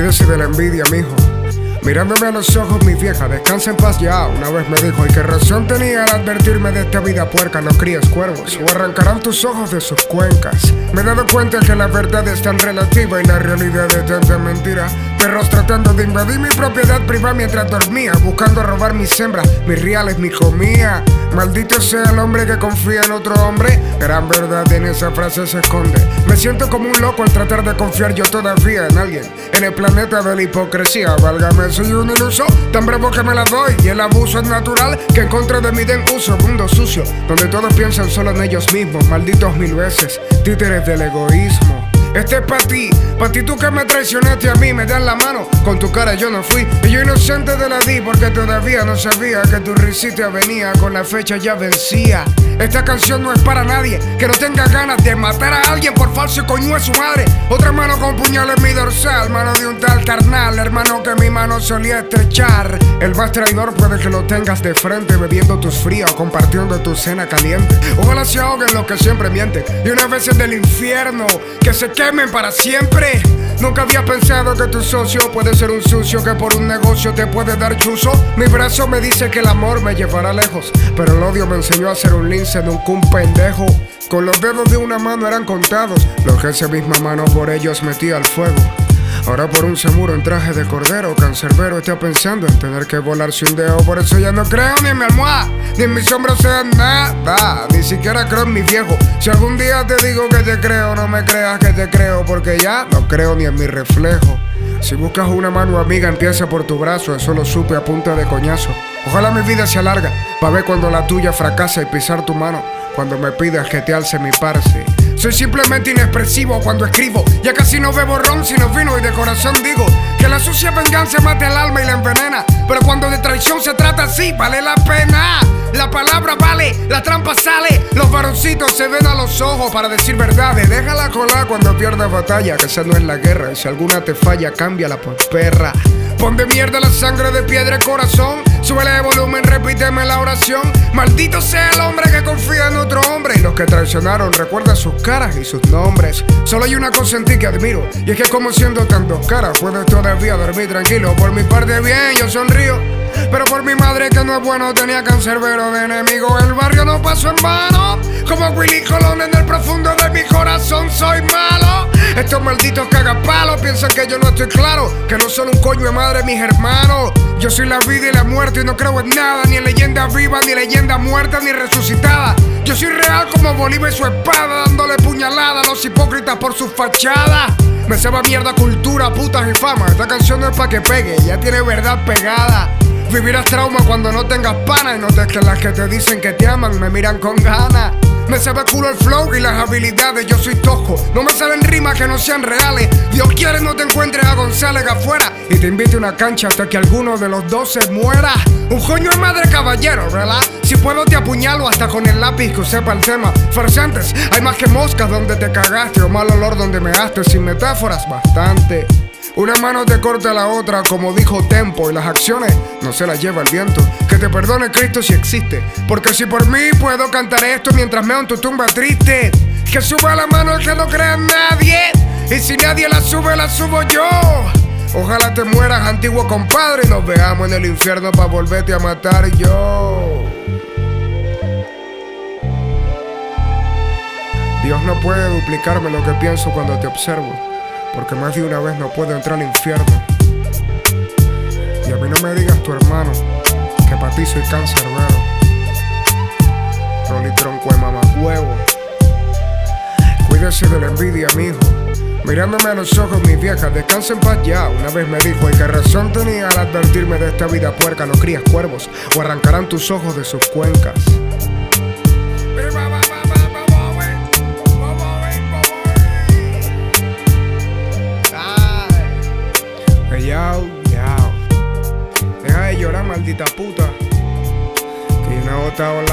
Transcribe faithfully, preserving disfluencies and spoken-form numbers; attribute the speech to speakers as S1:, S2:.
S1: Cuídese de la envidia, mijo. Mirándome a los ojos, mi vieja, descansa en paz ya. Una vez me dijo, y qué razón tenía al advertirme de esta vida puerca, no críes cuervos, o arrancarán tus ojos de sus cuencas. Me he dado cuenta que la verdad es tan relativa y la realidad es tanta mentira. Perros tratando de invadir mi propiedad privada mientras dormía, buscando robar mis hembras, mis reales, mi comida. Maldito sea el hombre que confía en otro hombre. Gran verdad en esa frase se esconde. Me siento como un loco al tratar de confiar yo todavía en alguien. En el planeta de la hipocresía, válgame, soy un iluso, tan bravo que me la doy. Y el abuso es natural, que en contra de mí den uso. Mundo sucio, donde todos piensan solo en ellos mismos. Malditos mil veces, títeres del egoísmo. Este es pa' ti, pa' ti tú que me traicionaste a mí. Me das la mano, con tu cara yo no fui. Y yo inocente te la di porque todavía no sabía que tu risita venía con la fecha ya vencía. Esta canción no es para nadie que no tenga ganas de matar a alguien por falso y coño a su madre. Otra mano con puñal en mi dorsal, mano de un tal carnal, hermano que mi mano solía estrechar. El más traidor puede que lo tengas de frente, bebiendo tus frías o compartiendo tu cena caliente. Ojalá se ahoguen los que siempre mienten y unas veces del infierno que se quemen para siempre. Nunca había pensado que tu socio puede ser un sucio que por un negocio te puede dar chuzo. Mi brazo me dice que el amor me llevará lejos, pero el odio me enseñó a ser un lince, nunca un pendejo. Con los dedos de una mano eran contados los que esa misma mano por ellos metía al fuego. Ahora por un seguro en traje de cordero, cancerbero está pensando en tener que volarse un dedo. Por eso ya no creo ni en mi almohada, ni en mis hombros sea nada. Ni siquiera creo en mi viejo. Si algún día te digo que te creo, no me creas que te creo, porque ya no creo ni en mi reflejo. Si buscas una mano amiga, empieza por tu brazo. Eso lo supe a punta de coñazo. Ojalá mi vida se alarga pa' ver cuando la tuya fracasa y pisar tu mano cuando me pidas que te alce mi parce. Soy simplemente inexpresivo cuando escribo. Ya casi no bebo ron sino vino y de corazón digo que la sucia venganza mata el alma y la envenena. Pero cuando de traición se trata sí, vale la pena. La palabra vale, la trampa sale. Los varoncitos se ven a los ojos para decir verdades. Déjala colar cuando pierdas batalla, que esa no es la guerra. Y si alguna te falla, cámbiala por perra. Pon de mierda la sangre de piedra y corazón. Súbele de volumen, repíteme la oración. Maldito sea el hombre que confía en otro hombre. Y los que traicionaron, recuerda sus caras y sus nombres. Solo hay una cosa en ti que admiro, y es que como siendo tan dos caras puedes todavía dormir tranquilo. Por mi parte bien, yo sonrío, pero por mi madre que no es bueno tenía cancerbero de enemigo. El barrio no pasó en vano, como Willy Colón en el profundo de mi corazón soy malo. Estos malditos cagapalos piensan que yo no estoy claro, que no son un coño de madre mis hermanos. Yo soy la vida y la muerte y no creo en nada, ni en leyenda viva, ni leyenda muerta, ni resucitada. Yo soy real como Bolívar y su espada, dándole puñalada a los hipócritas por sus fachadas. Me sabe mierda cultura, putas y fama. Esta canción no es pa' que pegue, ya tiene verdad pegada. Vivirás trauma cuando no tengas pana y notes que las que te dicen que te aman me miran con ganas. Me sabe culo el flow y las habilidades, yo soy tosco. No me salen rimas que no sean reales. Dios quiere no te encuentres a González afuera y te invite a una cancha hasta que alguno de los dos se muera. Un coño de madre caballero, ¿verdad? Si puedo te apuñalo hasta con el lápiz que sepa el tema. Farsantes, hay más que moscas donde te cagaste o mal olor donde me haste. Sin metáforas, bastante. Una mano te corta la otra, como dijo Tempo, y las acciones no se las lleva el viento. Que te perdone Cristo si existe, porque si por mí puedo cantar esto mientras meo en tu tumba triste. Que suba la mano el que no crea en nadie, y si nadie la sube, la subo yo. Ojalá te mueras, antiguo compadre, y nos veamos en el infierno pa' volverte a matar yo. Dios no puede duplicarme lo que pienso cuando te observo, porque más de una vez no puedo entrar al infierno. Y a mí no me digas tu hermano, que pa' ti soy cancerbero. Rolly tronco de mamahuevo. Cuídese de la envidia, mijo. Mirándome a los ojos, mi vieja, descansa en paz ya. Una vez me dijo, y qué razón tenía al advertirme de esta vida puerca, no crías cuervos, o arrancarán tus ojos de sus cuencas. Yao, yao. Deja de llorar, maldita puta, que yo no he botado la